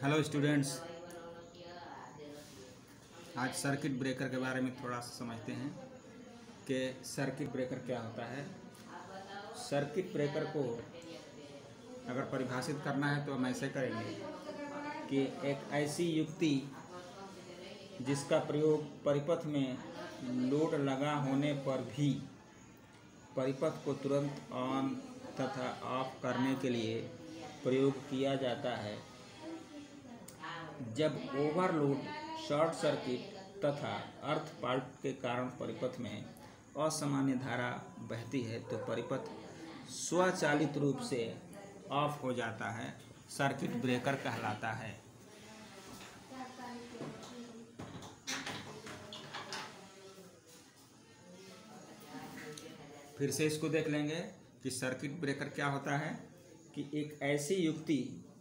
Hello students, आज circuit breaker के बारे में थोड़ा सा समझते हैं कि सर्किट ब्रेकर क्या होता है। सर्किट ब्रेकर को अगर परिभाषित करना है तो हम ऐसे करेंगे कि एक ऐसी युक्ति जिसका प्रयोग परिपथ में लोड लगा होने पर भी परिपथ को तुरंत ऑन तथा ऑफ करने के लिए प्रयोग किया जाता है। जब ओवरलोड, शॉर्ट सर्किट तथा अर्थ फाल्ट के कारण परिपथ में असामान्य धारा बहती है तो परिपथ स्वचालित रूप से ऑफ हो जाता है, सर्किट ब्रेकर कहलाता है। फिर से इसको देख लेंगे कि सर्किट ब्रेकर क्या होता है कि एक ऐसी युक्ति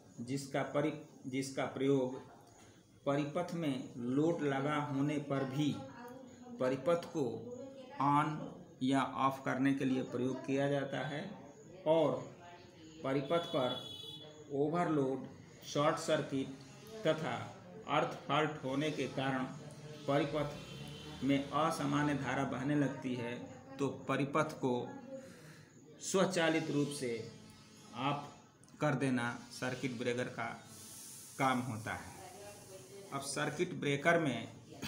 जिसका प्रयोग परिपथ में लोड लगा होने पर भी परिपथ को ऑन या ऑफ करने के लिए प्रयोग किया जाता है और परिपथ पर ओवरलोड, शॉर्ट सर्किट तथा अर्थ फाल्ट होने के कारण परिपथ में असामान्य धारा बहने लगती है तो परिपथ को स्वचालित रूप से ऑफ कर देना सर्किट ब्रेकर का काम होता है। अब सर्किट ब्रेकर में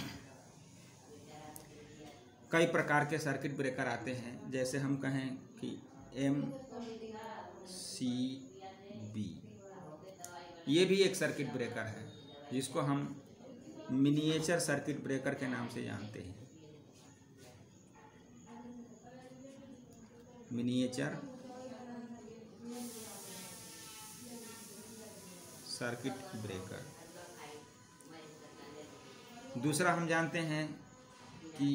कई प्रकार के सर्किट ब्रेकर आते हैं। जैसे हम कहें कि MCB, ये भी एक सर्किट ब्रेकर है जिसको हम मिनिएचर सर्किट ब्रेकर के नाम से जानते हैं। Miniature circuit breaker. दूसरा हम जानते हैं कि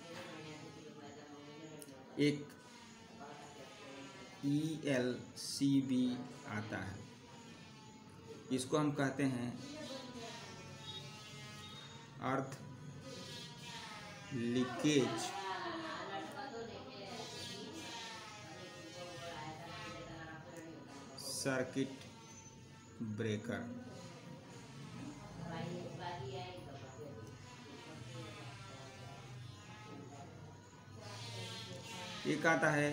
एक ELCB आता है, इसको हम कहते हैं अर्थ लीकेज सर्किट ब्रेकर। एक आता है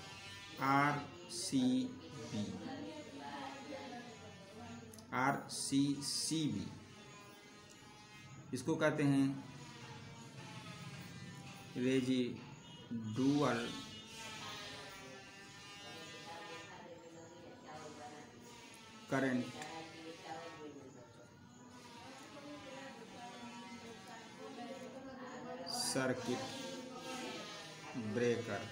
RCCB, इसको कहते हैं रेजिडुअल करंट सर्किट ब्रेकर।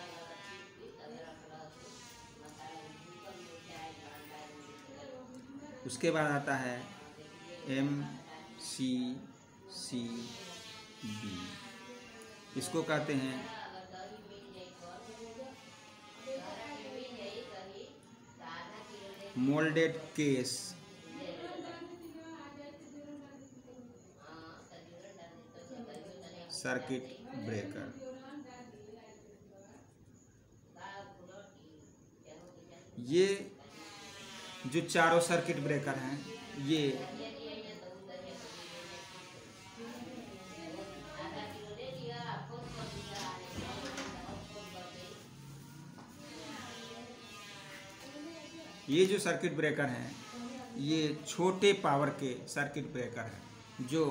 उसके बाद आता है MCCB, इसको कहते हैं मोल्डेड केस सर्किट ब्रेकर। ये जो चारों सर्किट ब्रेकर हैं ये जो सर्किट ब्रेकर हैं ये छोटे पावर के सर्किट ब्रेकर हैं जो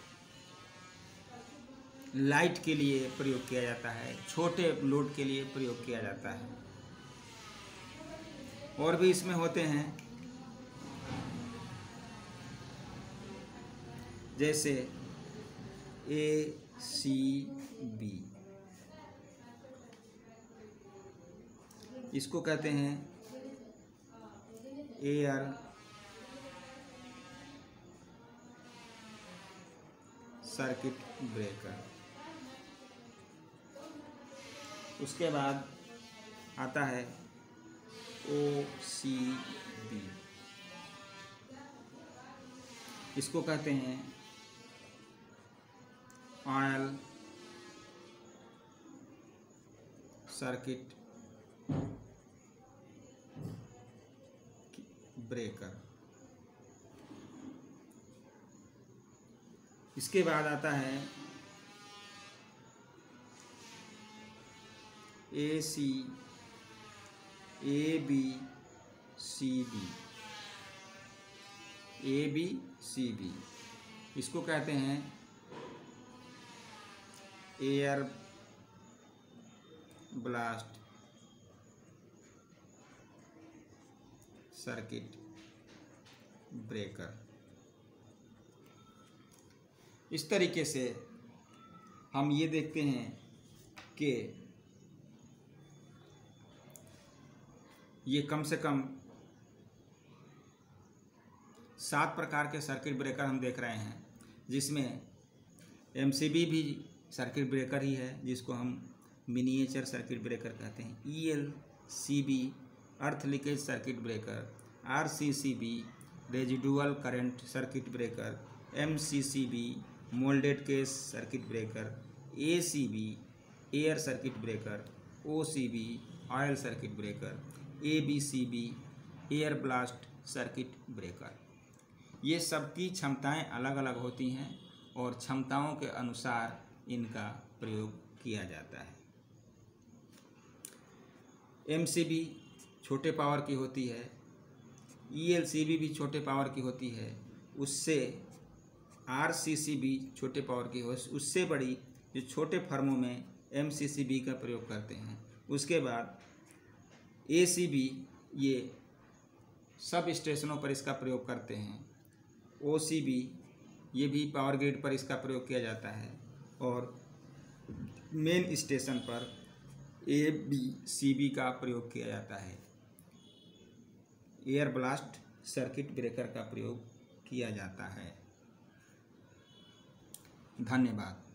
लाइट के लिए प्रयोग किया जाता है, छोटे लोड के लिए प्रयोग किया जाता है। और भी इसमें होते हैं जैसे ACB, इसको कहते हैं एयर सर्किट ब्रेकर। उसके बाद आता है OCB, इसको कहते हैं ऑयल सर्किट ब्रेकर। इसके बाद आता है AC, ABCB, इसको कहते हैं एयर ब्लास्ट सर्किट ब्रेकर। इस तरीके से हम ये देखते हैं कि ये कम से कम 7 प्रकार के सर्किट ब्रेकर हम देख रहे हैं, जिसमें MCB भी सर्किट ब्रेकर ही है, जिसको हम मिनिएचर सर्किट ब्रेकर कहते हैं। ELCB earth leakage circuit breaker, RCCB residual current circuit breaker, MCCB moulded case circuit breaker, ACB air circuit breaker, OCB oil circuit breaker, ABCB air blast circuit breaker. ये सबकी क्षमताएं अलग अलग होती हैं और क्षमताओं के अनुसार इनका प्रयोग किया जाता है। MCB छोटे पावर की होती है, ELCB भी छोटे पावर की होती है, उससे RCCB छोटे पावर की हो, उससे बड़ी जो छोटे फर्मों में MCCB का प्रयोग करते हैं। उसके बाद ACB ये सब स्टेशनों पर इसका प्रयोग करते हैं। OCB ये भी पावर ग्रिड पर इसका प्रयोग किया जाता है और मेन स्टेशन पर ABCB का प्रयोग किया जाता है। एयर ब्लास्ट सर्किट ब्रेकर का प्रयोग किया जाता है। धन्यवाद।